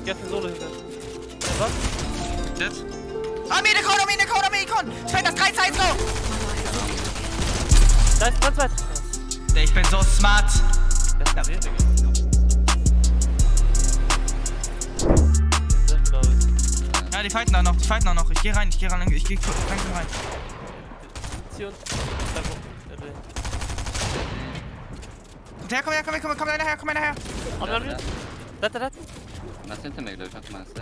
Geh auf den Solo hinter. Was? Jetzt? Icon! Fällt das 3 Sides low! Da ist ganz weit. Ich bin so smart. Das ist richtig. Ja, die fighten auch noch, Ich geh rein, langsam rein. Position. Komm her. Online. Da. Was hinter mir, glaube ich, warte mal, ist der.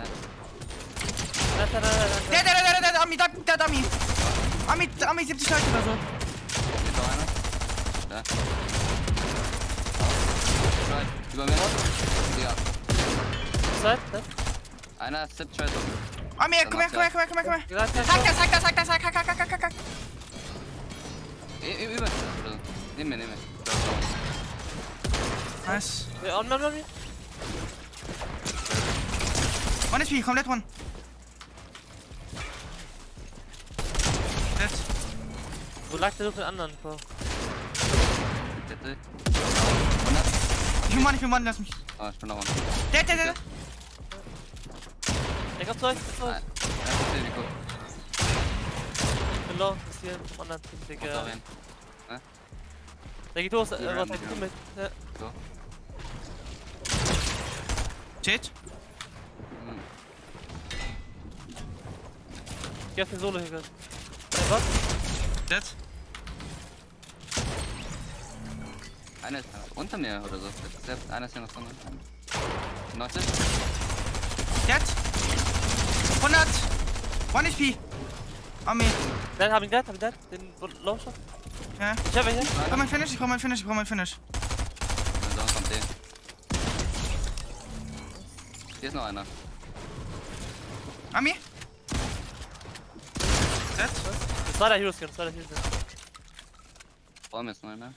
Der Dummy. Ami 70 Leute oder so. Ist noch einer? Da. Right. Über mir. Ja. Zeit. Einer ist 70 Leute. Ami, komm her. Hack das. Über. Nimm mir. Nice. Online. 1 HP, komplett one. Jetzt. Wo lag der für den anderen? Bitte. Ich will one, lass mich. Oh, ich bin noch one. Der. Der kommt zu euch. Ja, das ist Risiko. Ich bin low. Ist hier im anderen Team, Digga. Der geht los. Was hat der mit? Ja. So. Shit. Geh auf den Solo hinter. Was? Jetzt? Einer ist unter mir oder so. Einer ist hier noch drin. 90. Jetzt. 100. 1 HP. Ami. Dann hab ihn dead. Den Low Shot. Ja. Ich hab ihn hier. Ich brauch mein Finish. So, kommt der. Hier ist noch einer. Ami. Jetzt. Das war der Hero Skin. Brauchen wir jetzt noch einer.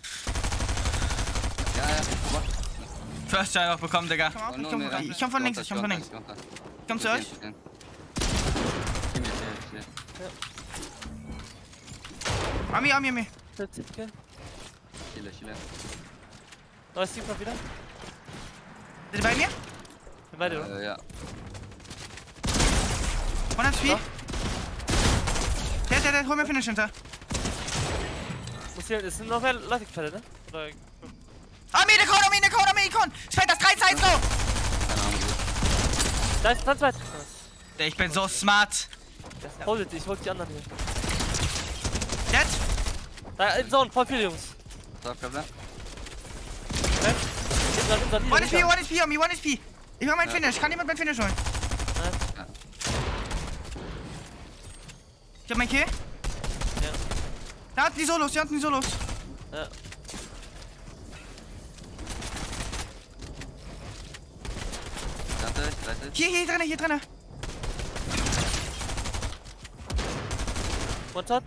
Ja. First Try auch bekommen, Digga. Ich komm von links. Ich komm zu euch. Ami. Chile. Neues Team kommt wieder. Seid ihr bei mir? Bin bei dir, oder? Ja. 100 HP. Der, hol mir Finish hinter. Es sind noch mehr Leute gefällt, ne? Oder... Ami, Icon! Fällt das 3 Sides low! Keine Ahnung. Da ist ganz weit. Ich bin so smart. Ich hol die anderen hier. Jetzt. Da in Zone, voll viele Jungs. So, Kabel. 1 HP, Ami, 1 HP. Ich hol mein Finish. Kann jemand mein Finish holen? Ja. Ich hab mein Kill. Ja. Da unten die Solos. Ja. Hier drinne. One shot.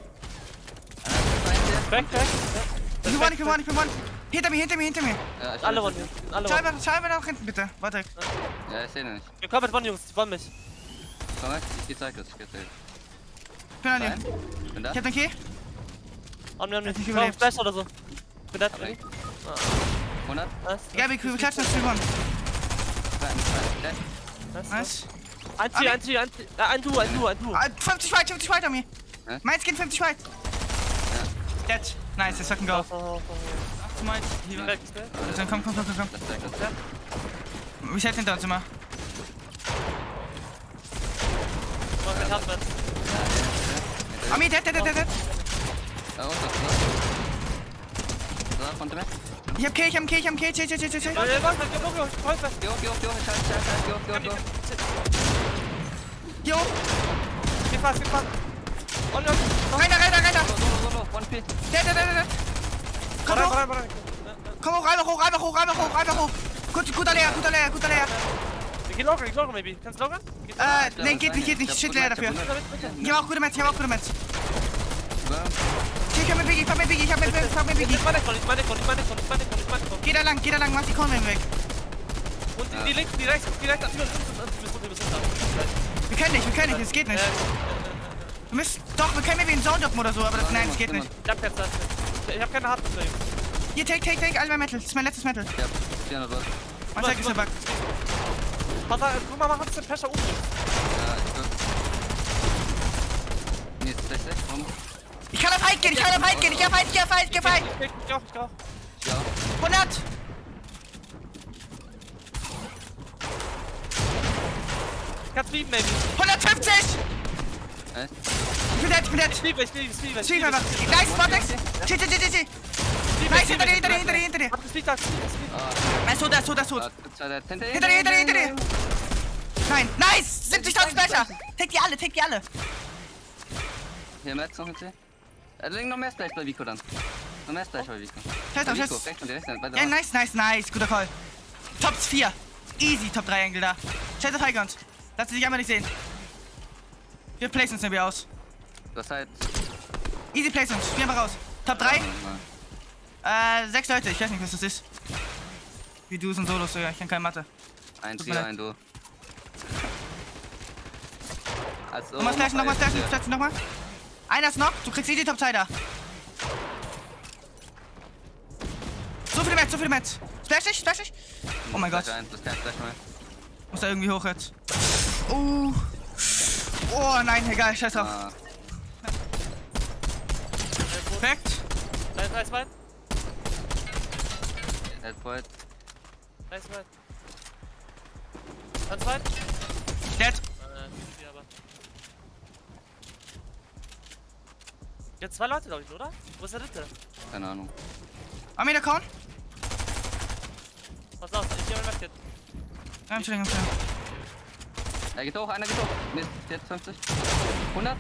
Back. Ich bin one. Hinter mir. Ja, Alle One. Schau nach hinten, bitte. Warte. Ja, ich seh ihn nicht. Wir kommen mit One, Jungs. Die wollen mich. Komm weg, ich geh Cycles, Ich bin an dir. Bin da? Ich hab den Kill. Haben wir nicht nicht. überlebt. Flash oder so. Bin dead. 100? Ja, wir klatschen das für one. Nice. Ein Du. 50 Fight, Ami. Hä? Mein Skin 50 Fight. Ja. Dead. Nice, das fucking go. Hier. Dann komm. Das ist Cycles. Ich hätte hinter uns immer. Ami, dead. Da unten. So, von dem. Ich hab Kill. Chill. Geh hoch. Jo. Geh fast. Reiner. Solo, 1P. Dead. Komm hoch. Einfach hoch. Guter Leer. Wir gehen locker, maybe. Kannst du locker? Nee, geht nicht. Shit leer dafür. Ich hab auch gute Mets. Ich hab mit Biggie. Ich meine Kon. Geh da lang, mach die Korn weg. Und die links, die rechts, bis runter. Wir können nicht, es geht nicht. Wir können maybe einen Zone-Drop oder so, aber nein, es geht nicht. Ich hab keine Hardware. Hier, take, all my Metal. Das ist mein letztes Metal. Ich hab 400 Watt. One sec ist der Bug. Pass auf, guck mal, mach uns den Pressure um. Ja, ich guck. Nee, ist schlecht, komm. Ich kann auf Fight gehen, ich kann auf Fight gehen, ich geh auf Fight. Ich auch. 100! Kannst fliegen, Baby. 150! Echt? Ich bin dead. Ich liebe. Schieb einfach. Nice, Vortex! Chill. Nice, hinter dir. Hab das Lied da, Er ist tot. Hinter dir. Nein, nice! 70.000 Splash! Take die alle. Hier, Metz noch mit C. Link noch mehr Splash bei Vico dann. Noch mehr Splash bei Vico. Scheiß auf, Vico, scheiß. rechts von dir, bei Ja, nice. Guter Call. Top 4. Easy, Top 3 Engel da. Scheiß auf Highground. Lass sie sich einfach nicht sehen. Wir placen uns irgendwie aus. Du hast halt... Easy Placements. Spiel einfach raus. Top 3. 6 Leute. Ich weiß nicht, was das ist. Wie Duos und Solos sogar. Ich kann keine Mathe. Ein Tut mir Tier, leid. ein Du. Also, Nochmal flashen, nochmal. Einer ist noch. Du kriegst easy Top 2 da. So viele Mets. Splash dich. Oh mein Gott. Das ist kein Splash mehr. Muss da irgendwie hoch jetzt. Oh nein, egal. Scheiß drauf. Ah, Perfekt. Nice, Mann. Headpoint. Nice, Mann. Ganz weit. Dead. Aber. Jetzt 2 Leute, glaube ich, oder? Wo ist der dritte? Keine Ahnung. Armee der Korn. Pass auf, ich geh mal weg jetzt. I'm chilling. Er geht hoch, einer geht hoch. Mist, jetzt 50. 100.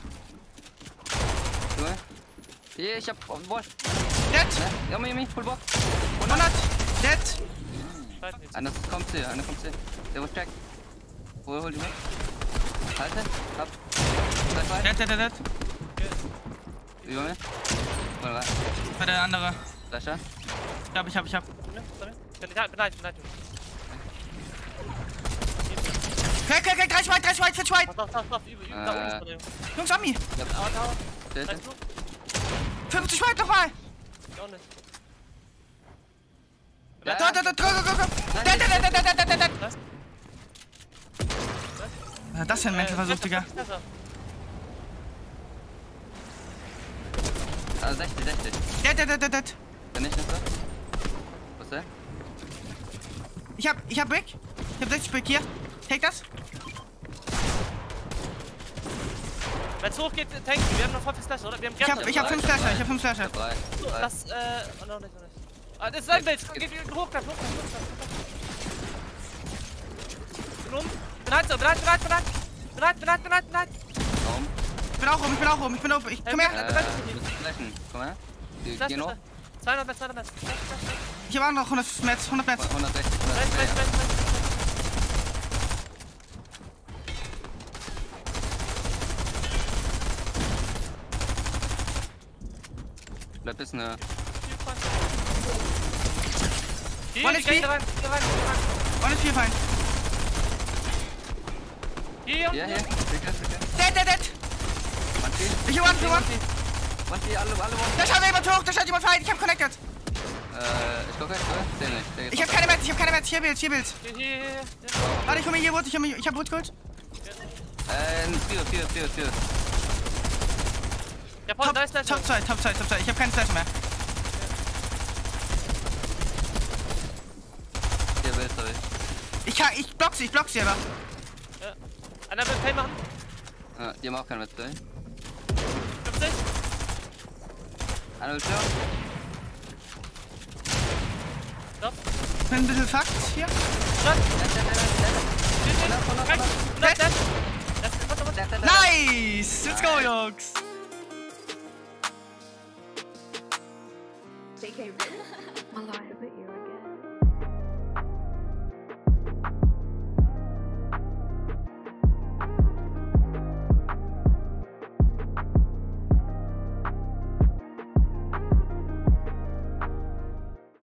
Junge. Hier, ich hab Wolf. Dead. Ja, Mimi, Full Box. 100. Dead. Scheiße, jetzt. Einer kommt hier. Der wird check. Wo holt die mit? Halte. Hab. Dead. Über mir. Mal rein. Bei der andere. Flasher. Ich hab. Bin nein. Okay, 3 Schweit, 4 Schweit. Pass auf, über da unten. Jungs, Ami. Aber, Steht. weißt du? 50 Schweit nochmal. Ich auch nicht. Da. Dead. Was? Was hat das für ein Menschenversuch, Digga? Ah, 60. Dead. Bin ich nicht so? Was ist der? Ich hab Brick. Ich hab 60 Brick hier. Take das. Wenn es hochgeht, tanken wir. Wir haben noch voll viel Splash, oder? Wir haben Ich hab 5 Flasher. Drei. Das, noch nicht. Ah, das ist ein Bild. Geht hoch. Bereit. Raum. Ich bin auch rum. Komm her. Flashen. Komm her. Geh noch. 200 Metz. Ich hab auch noch 100 Mets. 160. Bleib bis ne. Hier rein. Und ist 4 Feind. Hier. Hier. Dead. Ich hab one. Manche, alle. Da schaut jemand Feind. Ich hab connected. Ich guck jetzt, oder? Seh nicht. Der geht Ich hab keine Mets. Hier Bild. Hier. Warte, ich hol mir hier Wood. Ich hab Wood geholt. Tür. Ja, Paul, da ist der Top 2. Ich hab keinen Slash mehr. Hier willst du nicht. Ich block sie aber. Ja. Einer will Pay machen. Ja, die haben auch keinen Wettbewerb. 50. Einer will stören. Stopp. Ich bin ein bisschen fucked hier. Nice! Let's go, Jungs! JK, really? Malaya, but you